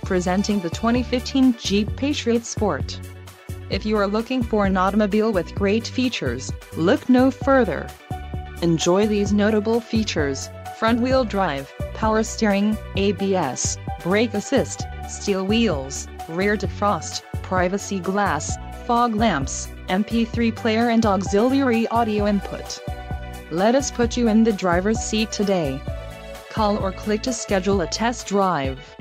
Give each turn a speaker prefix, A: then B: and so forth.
A: presenting the 2015 Jeep Patriot Sport. If you are looking for an automobile with great features, look no further. Enjoy these notable features: front-wheel drive, power steering, ABS, brake assist, steel wheels, rear defrost, privacy glass, fog lamps, MP3 player and auxiliary audio input. Let us put you in the driver's seat today. Call or click to schedule a test drive.